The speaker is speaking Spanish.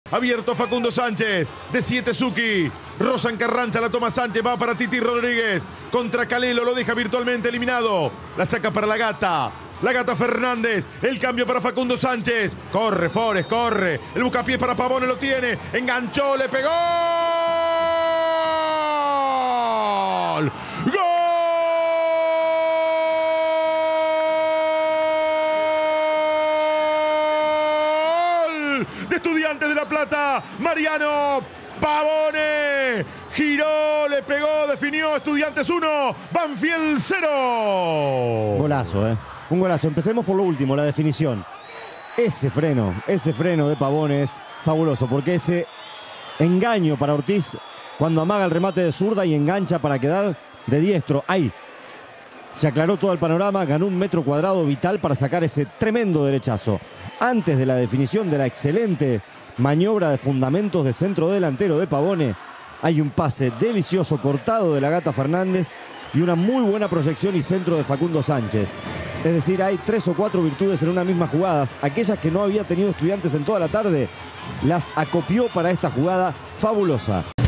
Abierto Facundo Sánchez. De 7 Zucchi. Rosan Carranza la toma Sánchez. Va para Titi Rodríguez. Contra Calelo. Lo deja virtualmente eliminado. La saca para la Gata. La Gata Fernández. El cambio para Facundo Sánchez. Corre, Forest, corre. El buscapiés para Pavone lo tiene. Enganchó, le pegó. ¡Gol! De Estudiantes de La Plata, Mariano Pavone, giró, le pegó, definió. Estudiantes 1, Banfield 0. Golazo, un golazo. Empecemos por lo último, la definición. Ese freno de Pavone es fabuloso, porque ese engaño para Ortiz cuando amaga el remate de zurda y engancha para quedar de diestro. Ahí se aclaró todo el panorama, ganó un metro cuadrado vital para sacar ese tremendo derechazo. Antes de la definición de la excelente maniobra de fundamentos de centro delantero de Pavone, hay un pase delicioso cortado de la Gata Fernández y una muy buena proyección y centro de Facundo Sánchez. Es decir, hay 3 o 4 virtudes en una misma jugada. Aquellas que no había tenido Estudiantes en toda la tarde, las acopió para esta jugada fabulosa.